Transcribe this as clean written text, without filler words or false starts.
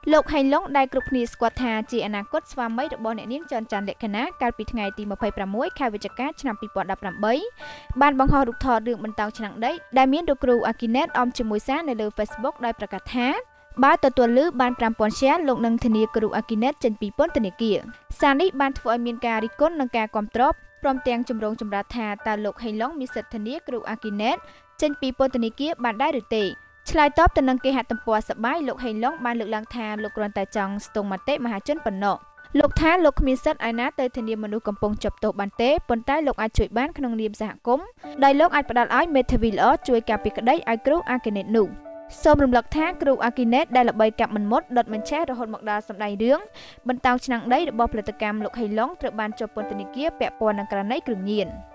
លោកហេងឡុងដែលគ្រប់គ្នាស្គាល់ថាជាអនាគតស្វាមីរបស់អ្នកនាងចនច័ន្ទលក្ខណៈកាលពីថ្ងៃទី26ខែវិច្ឆិកាឆ្នាំ2018បានបង្ហោះរូបថតរឿងបន្តោងឆ្នាំងដីដែលមានលោកគ្រូអាគីណេតអមជាមួយសារនៅលើ Facebook ដោយប្រកាសថាបើទទួលឮបាន 5000 share លោកនឹងធានាគ្រូអាគីណេតចេញពីពន្ធនាគារសារនេះបានធ្វើឲ្យមានការរិះគន់និងការគាំទ្រព្រមទាំងជំរងចម្រាស់ថាតើលោកហេងឡុងមានសិទ្ធិធានាគ្រូអាគីណេតចេញពីពន្ធនាគារបានដែរឬទេឆ្លើយតបទៅនឹងគេហទំព័រសបាយលោកហេងឡុងបានលើកឡើងថាលោកគ្រាន់តែចង់ស្ទង់មតិមហាជនប៉ុណ្ណោះលោកថាលោកគ្មានសិទ្ធិឯណាទៅធានាមនុស្សកំពុងជាប់ទោសបានទេប៉ុន្តែលោកអាចជួយបានក្នុងនាមសហគមន៍ដោយលោកអាចផ្ដល់ឲ្យមេធាវីល្អជួយការពារក្តីឲ្យគ្រូអាគីណេតនោះសូមរំលឹកថាគ្រូអាគីណេតដែលល្បីកាប់មិនមុតដុតមិនឆេះរហូតមកដល់សម្ដែងរឿងបន្តោងឆ្នាំងដីរបស់ផលិតកម្មលោកហេងឡុងត្រូវបានជាប់ពន្ធនាគារពាក់ព័ន្ធនឹងករណីគ្រឿងញៀន